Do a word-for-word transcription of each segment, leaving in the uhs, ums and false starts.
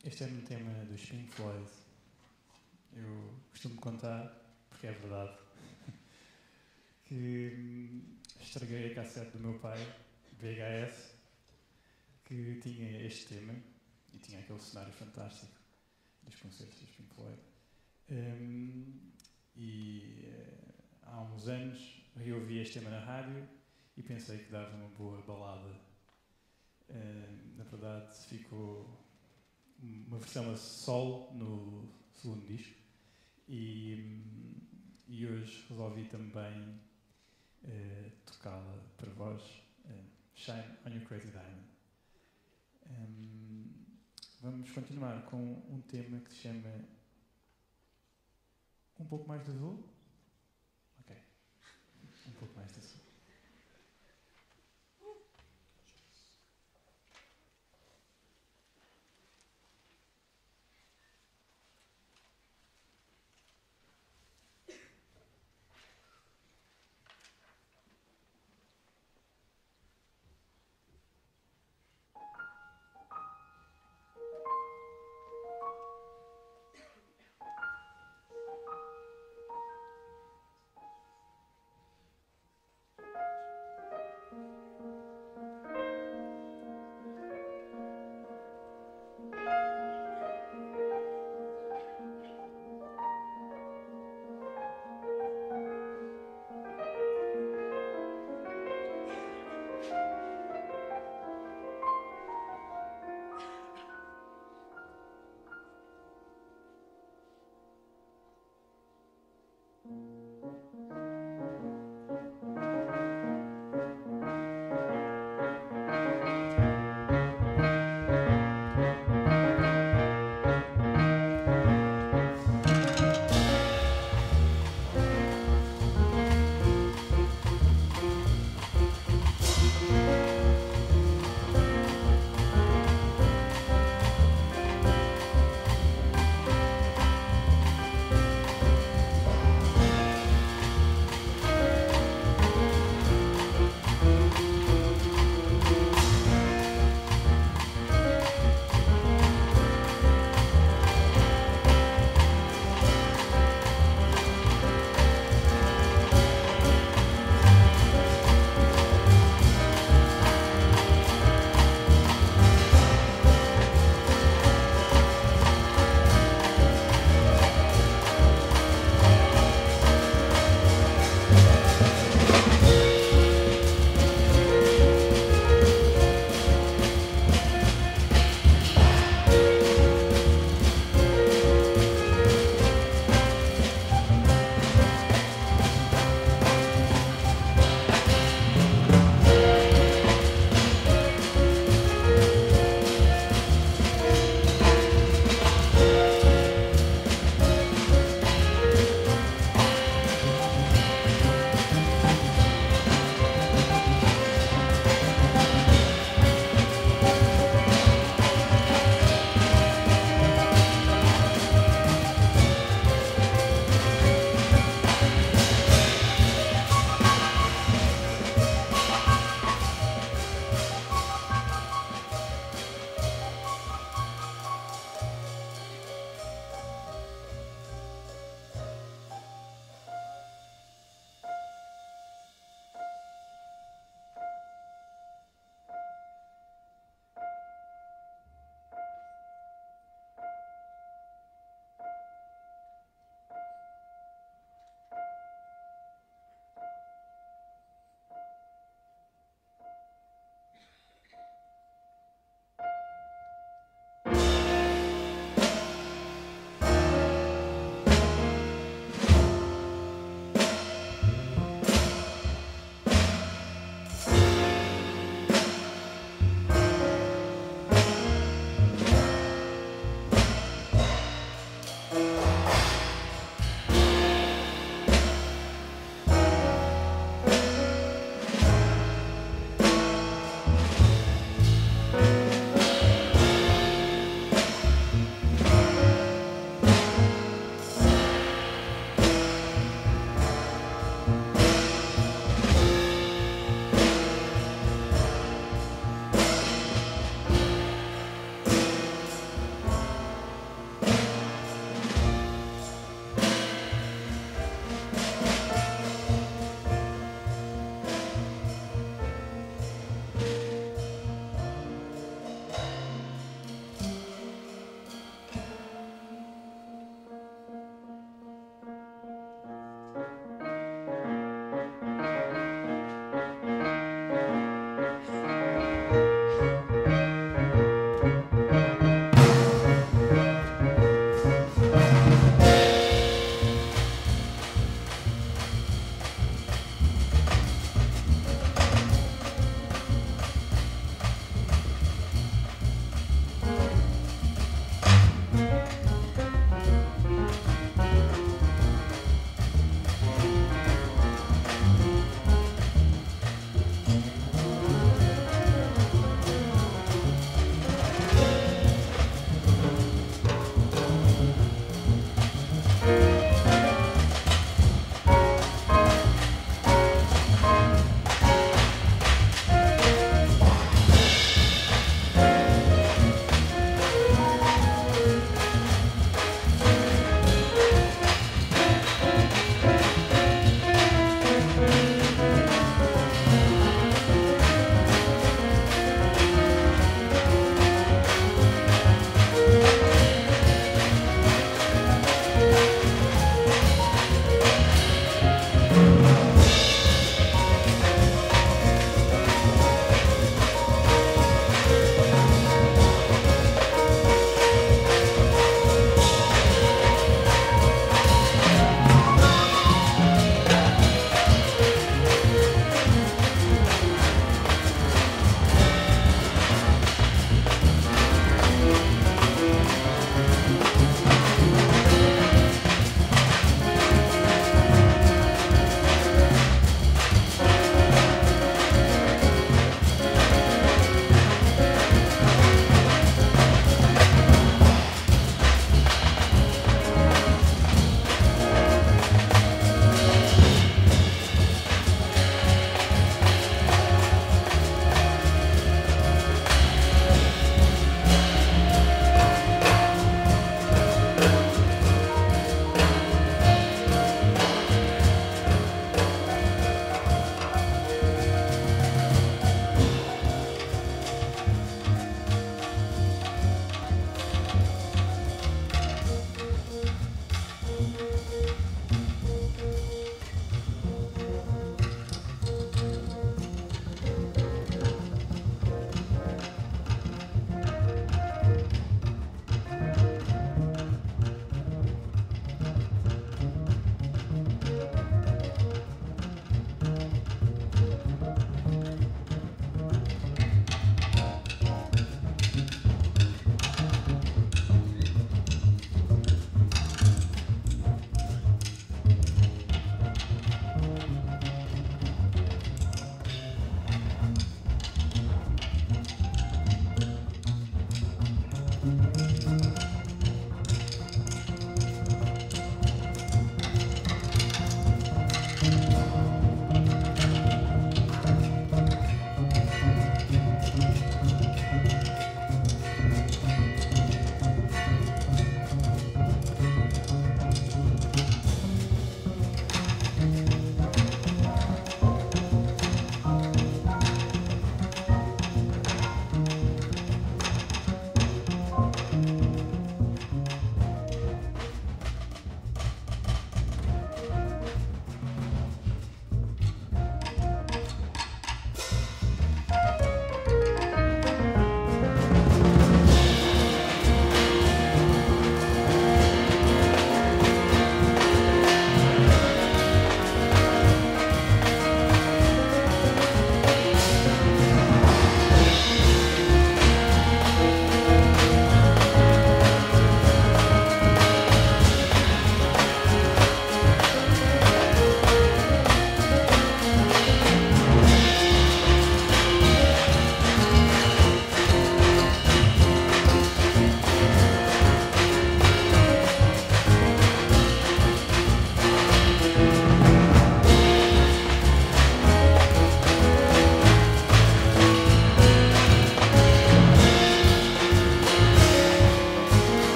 este é um tema dos Pink Floyd. Eu costumo contar, porque é verdade, que hum, estraguei a cassete do meu pai, V H S, que tinha este tema e tinha aquele cenário fantástico dos concertos dos Pink Floyd. Um, e uh, há uns anos reouvi este tema na rádio e pensei que dava uma boa balada. Uh, na verdade, ficou uma versão a solo no segundo disco e, um, e hoje resolvi também uh, tocá-la para vós, uh, Shine on Your Crazy Diamond. Um, vamos continuar com um tema que se chama Um pouco mais de azul? Ok. Um pouco mais de azul.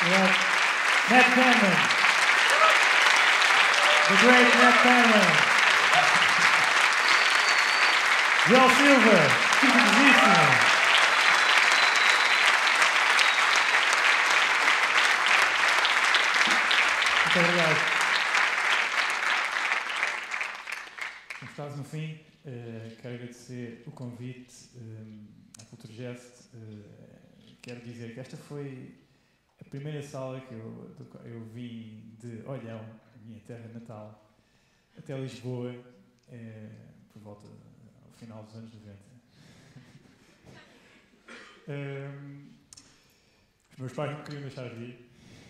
Obrigado. Matt Damon. The great Matt Damon. Joel Silva. Fica Muito obrigado. Como estás no fim, uh, quero agradecer o convite um, à Culturgest. Uh, quero dizer que esta foi a primeira sala que eu, eu vim de Olhão, a minha terra natal, até Lisboa, uh, por volta ao final dos anos noventa. um, os meus pais não queriam deixar vir.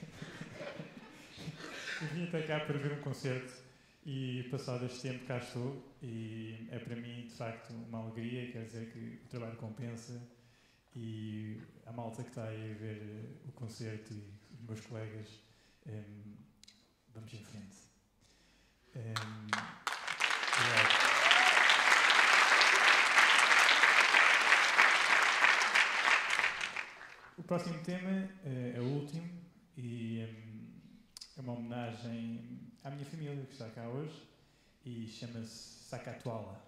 Eu vim até cá para ver um concerto e, passado este tempo, cá estou. E é para mim, de facto, uma alegria. Quer dizer que o trabalho compensa e a malta que está aí a ver o concerto e os meus colegas, um, vamos em frente. Um, obrigado. O próximo tema é, é o último e um, é uma homenagem à minha família que está cá hoje e chama-se Sacatuala.